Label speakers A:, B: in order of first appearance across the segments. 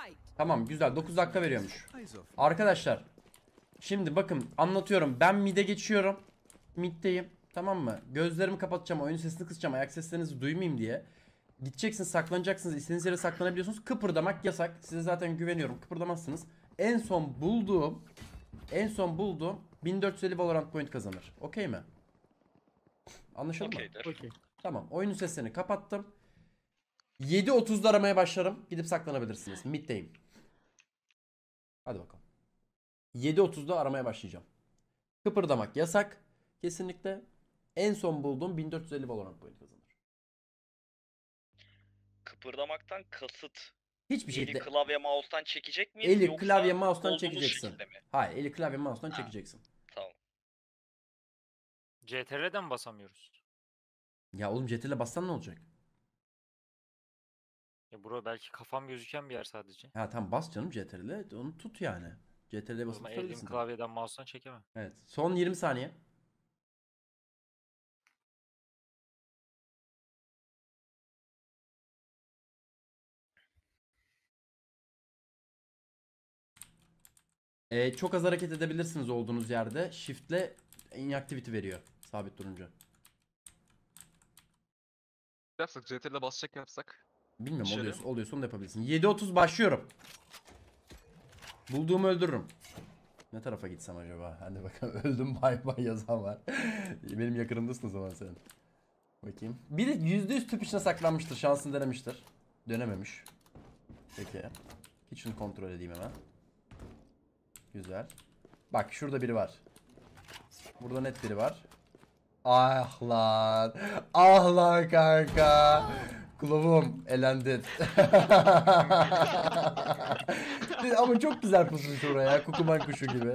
A: Tamam güzel, 9 dakika veriyormuş. Arkadaşlar şimdi bakın anlatıyorum. Ben mid'e geçiyorum. Mid'deyim. Tamam mı? Gözlerimi kapatacağım. Oyun sesini kısacağım. Ayak seslerinizi duymayayım diye. Gideceksiniz, saklanacaksınız. İstediğiniz yere saklanabiliyorsunuz. Kıpırdamak yasak. Size zaten güveniyorum. Kıpırdamazsınız. En son bulduğum 1450 Valorant point kazanır. Okey mi? Anlaşıldı mı?
B: Okeydir.
C: Okey.
A: Tamam. Oyunun seslerini kapattım. 7.30'da aramaya başlarım. Gidip saklanabilirsiniz. Mid'deyim. Hadi bakalım. 7.30'da aramaya başlayacağım. Kıpırdamak yasak. Kesinlikle. En son bulduğum 1450 Valorant point kazanır.
B: Kıpırdamaktan kasıt.
A: Hiçbir
B: Eli
A: şekilde
B: klavye mouse'tan çekecek miyiz
A: eli
B: yoksa
A: klavye mouse'tan
B: olduğumuz
A: çekeceksin.
B: şekilde mi?
A: Hayır, eli klavye mouse'tan
B: Ha.
A: çekeceksin.
B: Tamam.
D: CTRL'den mi basamıyoruz?
A: Ya oğlum CTRL'e bassan ne olacak?
D: Ya bura belki kafam gözüken bir yer sadece.
A: Ha tamam, bas canım CTRL'e, onu tut yani. CTRL'e
D: O
A: basıp
D: zaman elim
A: tutabilirsin.
D: klavyeden mouse'dan çekemem.
A: Evet. Son 20 saniye. Çok az hareket edebilirsiniz olduğunuz yerde. Shift'le inactivity veriyor sabit durunca.
E: Yapsak CTRL'e basacak yapsak.
A: Bilmiyorum,
E: İşe
A: oluyorsa,
E: yarıyor
A: oluyorsa onu da yapabilirsin. 7.30 başlıyorum. Bulduğumu öldürürüm. Ne tarafa gitsem acaba? Hadi bakalım. Öldüm bay bay yazan var. Benim yakınımdasın o zaman sen. Bakayım. Biri %100 tüp içine saklanmıştır. Şansını denemiştir. Dönememiş. Peki. Kitchen'ı kontrol edeyim hemen. Güzel. Bak şurada biri var. Burada net biri var. Ah lan. Ah lan kanka. Kulağım elendin. Ama çok güzel pusmuş oraya. Kukuman kuşu gibi.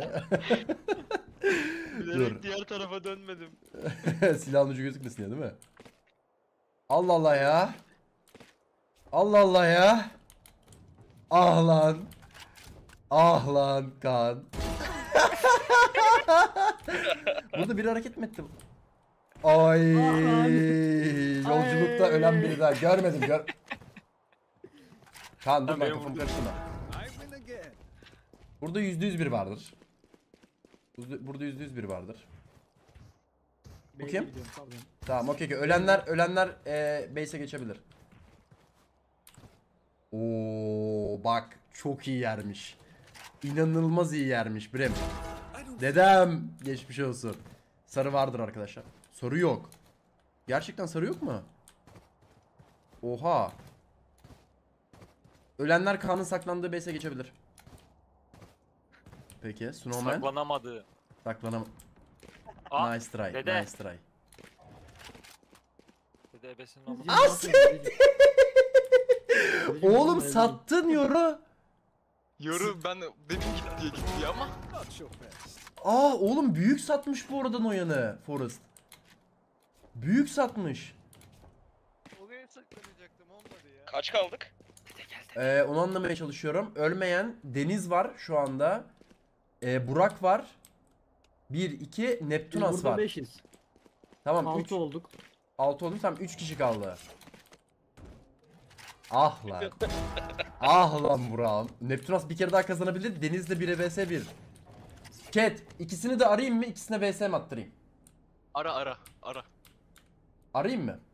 A: Dur.
B: Diğer tarafa dönmedim.
A: Silahın ucu gözükmesin ya, değil mi? Allah Allah ya. Allah Allah ya. Ah lan. Ah lan kan. Burada biri hareket mi etti? Ay. Yolculukta ölen biri daha. Görmedim. Kan dur, ben kafamı karıştırma. Burada %100 bir vardır. Burada %100 bir vardır. Bu kim? Tamam, okey. Ölenler base'e geçebilir. Oo bak, çok iyi yermiş. İnanılmaz iyi yermiş Brem. Dedem geçmiş olsun. Sarı vardır arkadaşlar. Sarı yok. Gerçekten sarı yok mu? Oha. Ölenler Kaan'ın saklandığı base'e geçebilir. Peki Snowman.
D: Saklanamadı.
A: Saklanam.
D: Aa,
A: Nice try.
D: dede.
A: Nice try.
D: Dede ebesinin oldu.
A: Oğlum sattın yoru.
E: Yoru ben benim diye gitti ama.
A: Aa oğlum büyük satmış bu arada Noyan'ı Forrest. Büyük satmış.
F: Oraya saklanacaktım, olmadı ya.
B: Kaç kaldık?
A: Onu anlamaya çalışıyorum. Ölmeyen Deniz var şu anda. Burak var. 1, 2, Neptunas
C: Burada
A: var.
C: 5'iz.
A: Tamam
C: 6
A: 3.
C: olduk.
A: 6 oldu, tamam 3 kişi kaldı. Ah lan. Ah lan Burak'ım. Neptunas bir kere daha kazanabilir. Deniz'le 1'e vs 1. Chat ikisini de arayayım mı? İkisine vs mi attırayım?
E: Ara.
A: Arayayım mı?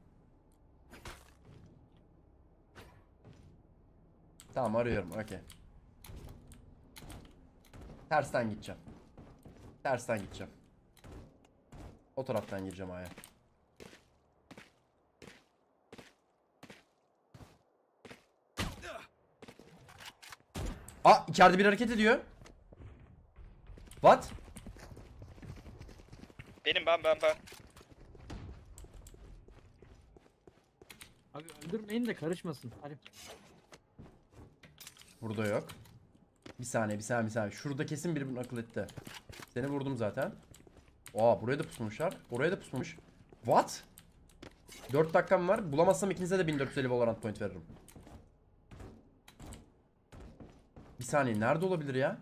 A: Tamam arıyorum, okey. Tersten gideceğim. O taraftan gireceğim aya. Aa içeride bir hareket ediyor. What?
B: Benim ben.
C: Abi öldürmeyin de karışmasın. Hadi.
A: Burada yok. Bir saniye. Şurada kesin biri bunu akıl etti. Seni vurdum zaten. Aa buraya da pusmuşlar. Oraya da pusmamış. What? 4 dakikam var. Bulamazsam ikinize de 1450 Valorant point veririm. Bir saniye. Nerede olabilir ya?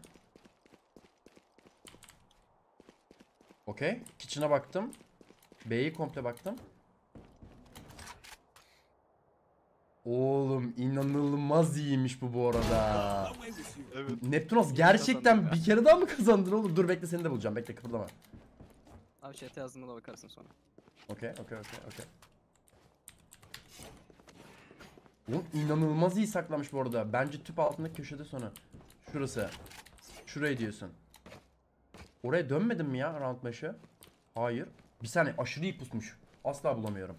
A: Okey. Kitchen'a baktım. B'yi komple baktım. Oğlum inanılmaz iyiymiş bu arada.
E: Evet.
A: Neptunos gerçekten bir kere daha mı kazandın oğlum? Dur bekle seni de bulacağım. Bekle kıpırdama.
G: Abi chat'e yazdığımda da bakarsın sonra.
A: Okey. Oğlum inanılmaz iyi saklamış bu arada. Bence tüp altındaki köşede sonu. Şurası. Şurayı diyorsun. Oraya dönmedin mi ya round başı? Hayır. Bir saniye aşırı iyi pusmuş. Asla bulamıyorum.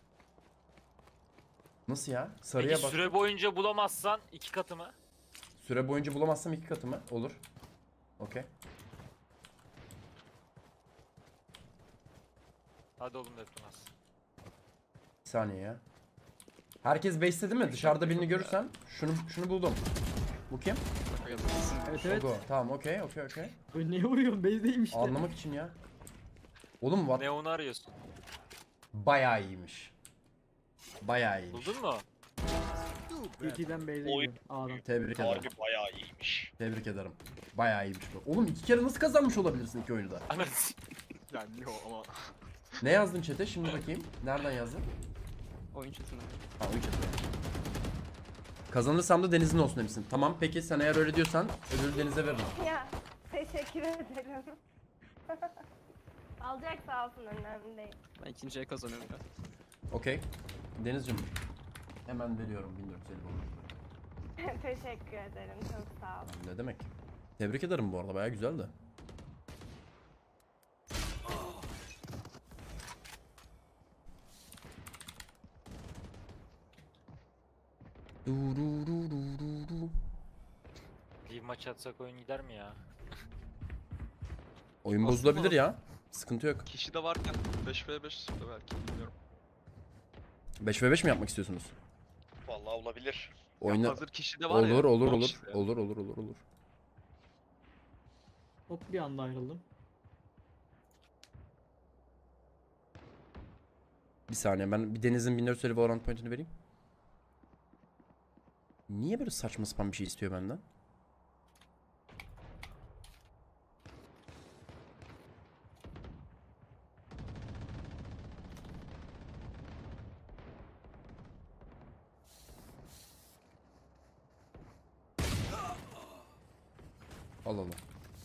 A: Nasıl ya? Sarıya
D: Peki
A: bak.
D: süre boyunca bulamazsan 2 katı mı?
A: Süre boyunca bulamazsam 2 katı mı? Olur. Okey.
D: Hadi oğlum Neptunas.
A: Bir saniye ya. Herkes base'te değil mi? Dışarıda birini görürsem şunu buldum. Bu kim?
C: Evet evet.
A: Shogo. Tamam okey.
C: Böyle neye vuruyorsun? Base'deyim işte.
A: Anlamak için ya. Oğlum what?
D: Neon'u arıyorsun.
A: Bayağı iyiymiş. Bayağı iyiymiş.
D: Buldun mu?
C: CT'den base'e
B: Oy.
C: gidiyorum. A'dan.
A: Tebrik ederim.
B: Harbi bayağı iyiymiş.
A: Tebrik ederim. Bayağı iyiymiş bu. Oğlum 2 kere nasıl kazanmış olabilirsin 2 oyunu da?
D: Anladın.
E: Yani yok ama.
A: Ne yazdın chat'e? Şimdi bakayım. Nereden yazdın?
G: Oyun chat'ine.
A: Ha oyun chat'e. Kazanırsam da Deniz'in olsun demişsin. Tamam peki sen eğer öyle diyorsan ödülü Deniz'e veririm.
H: Ya teşekkür ederim. Alacak sağ olsun önemli değil.
G: Ben ikinciye kazanıyorum ya.
A: Okey. Deniz'cim. Hemen veriyorum 1450 olur.
H: Teşekkür ederim çok sağ olun.
A: Ne demek? Tebrik ederim bu arada bayağı güzeldi.
D: Bir maç atsak oyun gider mi ya?
A: Oyun
E: Aslında
A: bozulabilir ya. Sıkıntı yok.
E: Kişi de varken 5v5 de belki bilmiyorum.
A: 5v5 mi yapmak istiyorsunuz?
B: Vallahi olabilir.
A: Oyna...
E: Hazır kişi de var ya.
A: Olur.
E: o işte.
A: Olur.
C: Hop bir anda ayrıldım.
A: Bir saniye ben bir Deniz'in 1450 Valorant point'ini vereyim. Niye böyle saçma sapan bir şey istiyor benden? Al al.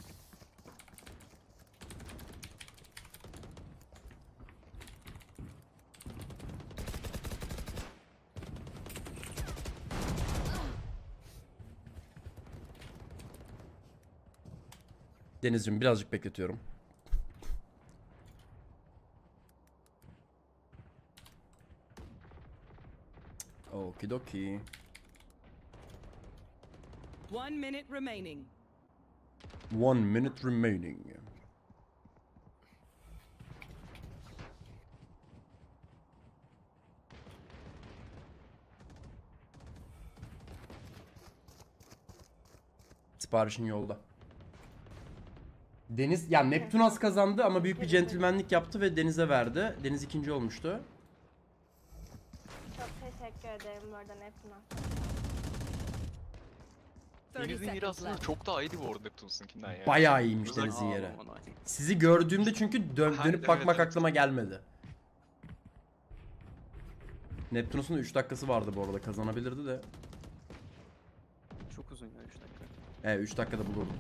A: Denizciğim birazcık bekletiyorum. Okidoki.
I: 1 minute remaining.
A: 1 minute remaining. Siparişin yolda. Deniz, ya Neptunas kazandı ama büyük bir centilmenlik yaptı ve Deniz'e verdi. Deniz ikinci olmuştu.
H: Çok teşekkür ederim bu arada Neptun'a.
E: Deniz'in yeri aslında çok daha iyiydi bu arada Neptunus'unkinden ya.
A: Bayağı iyiymiş
E: Güzel.
A: Deniz'in yeri.
G: Aman ay.
A: Sizi gördüğümde çünkü dönüp
E: Evet,
A: bakmak
E: evet.
A: aklıma gelmedi. Neptunus'un 3 dakikası vardı bu arada, kazanabilirdi de.
G: Çok uzun ya 3 dakika.
A: 3 dakikada bulurdum.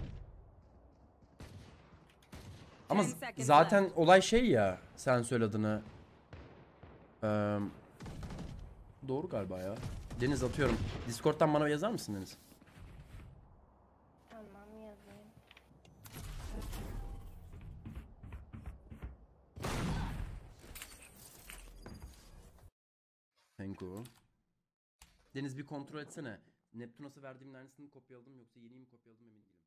A: Ama
I: 10 seconds
A: zaten olay şey ya, sen söyle adını. Doğru galiba ya. Deniz atıyorum. Discord'dan bana yazar mısın Deniz?
H: Tamam yazayım.
A: Thank you. Deniz bir kontrol etsene. Neptunus'a verdiğimin aynısını kopyaladım yoksa yeniyi mi kopyaladım emin değilim.